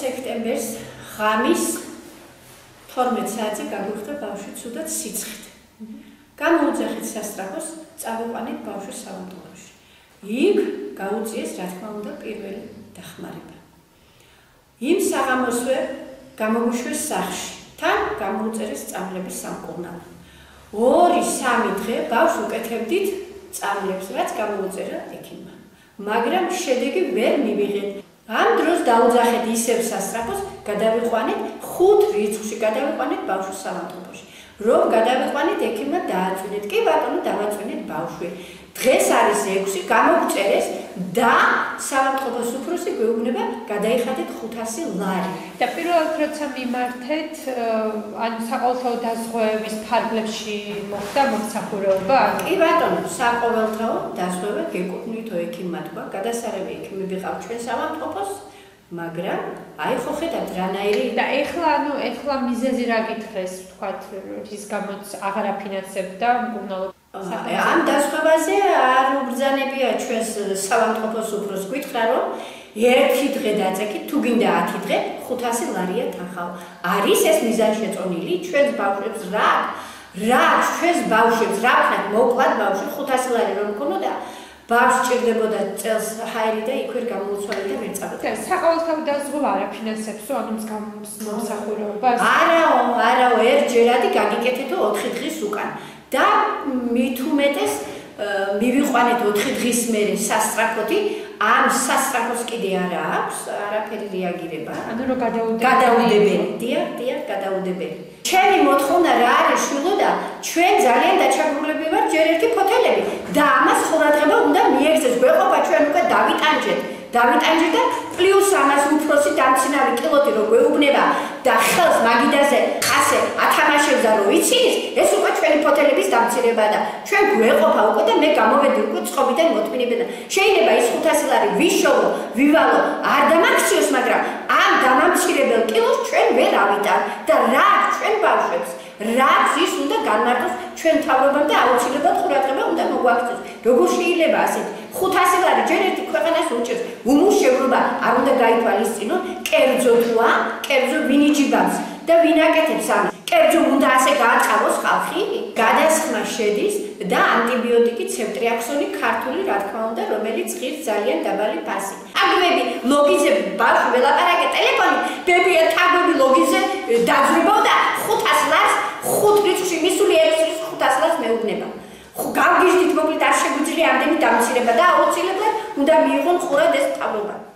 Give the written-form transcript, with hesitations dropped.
სექტემბერს ღამის 12 საათზე გაგვიხდა ბავშვი ცუდად სიცხით. Გამოუძახით სასწრაფოს, წავიყვანით ბავშვის საავადმყოფოში. იქ გაუწიეს, რა თქმა უნდა, პირველი დახმარება. იმ საღამოსვე გამომუშვეს სახლში, თან გამოუწერეს წამლების სამკურნალო. 2-3 დღე ბავშვს უკეთებდით წამლებს, რაც გამოუწერა ექიმმა. მაგრამ შედეგი ვერ მივიღეთ. ამ დროს დაუძახეთ ისევ სასწრაფოს, გადავიყვანეთ 5 რიცხვში, გადავიყვანეთ ბავშვის საავადმყოფოში. რომ გადავიყვანეთ ექიმმა დააწვინეთ. კი ბატონო, დავაწვინეთ ბავშვი. დღეს არის 6, გამოგწერეს და საავადმყოფოს უფროსი გვეუბნება გადაიხადეთ 500 ლარი. და პირველად როცა მიმართეთ, ან საყოველთაო დაზღვევების ფარგლებში მოხდა მომსახურება? კი ბატონო, საყოველთაო დაზღვევა გეკუთვნითო ექიმმა თქვა, გადასარევი ექიმები ყავთ ჩვენ საავადმყოფოს, მაგრამ აი ხო ხედავთ რანაირი და ეხლა მიზეზი რა გითხრეს, ვთქვათ, რის გამოც აღარ აფინანსებდა მკურნალობა? ამ დაზღვევაზე არ უბრძანებია ჩვენს საავადმყოფოს უფროს, გითხრა რომ 1 დღე დაწეკით, თუ გინდა 10 დღე, 500 ლარია თანხაო. არის ეს მიზანშეწონილი ჩვენს ბავშვებს რა ჩვენს ბავშვებს რა ვქნათ მოკლად ბავშვი 500 ლარი რომ მქონოდა, ბავშვს ჭირდებოდა წელს ჰაერი და იქ ვერ გამოუცვალე და ვერ წავედა. საყოველთაო დაზღვევა არ აფინანსებსო ანუ მომსახურებას? არაო, ერთჯერადი გაგიკეთეთო 4 დღის უკან. და მით უმეტეს მივიყვანეთ 4 დღის მერე სასწრაფოთი, ამ სასწრაფოს კიდე არა აქვს, არაფერი რეაგირება. ანუ რომ გადაუდებელი. დიახ, გადაუდებელი. ჩემი მოთხოვნა რა არის შვილო და ჩვენ ძალიან დაჩაგრულები ვართ ჯერ ერთი ფოთელები და ამას ყურადღება უნდა მიეღწეს. გვეყოფა ჩვენ უკვე დავიტანჯეთ და პლუს ამას უფროსი დამცინავი კილოთი რო გვეუბნება და ხელს მაგიდაზე ასე ათამაშებდა რომ იცის, ეს უკვე ჩვენი ფოთელების დამცირება და ჩვენ გვეყოფა უკვე და მე გამოვედი უკვე წყობიდან მოთმინებიდან. შეიძლება ის 500 ლარი ვიშოვო, ვივალო, არ დამაქციოს, მაგრამ ამ დამამცირებელ კილოს ჩვენ ვერ ავიტან და რა ჩვენ ბავშვებს რაც ის უნდა განმარტოს ჩვენ თავრობამ და აუცილებლად ყურადღება უნდა მოგვაქციოს. როგორ შეიძლება ასეთ 500 ლარი ჯერ ერთი ქვეყანას უჭერს, უმუშევრობა არ უნდა გაითვალისწინონ, კერძო თუა, კერძო ვინ იჯიბავს და ვინ აკეთებს ამას. კერძო უნდა ასე გააწყალოს ხალხი, გადასხმა შედის და ანტიბიოტიკი ცეფტრიაქსონი ქართული რა თქმა უნდა, რომელიც ღირს ძალიან დაბალი ფასი. აგვები ლოგიზე ბავშვი ველაპარაკე ტელეფონი, ბებია თაგვები ლოგიზე დაძვრებოდა 500 ლარს, 5 რიცხვში მისული 6 რიცხვი 500 ლარს მეუბნება. გავგიჟდით მოკლედ არ შეგვიძლია ამდენი დამცირება და აუცილებლად უნდა მიიღონ ყურად ეს თავრობა.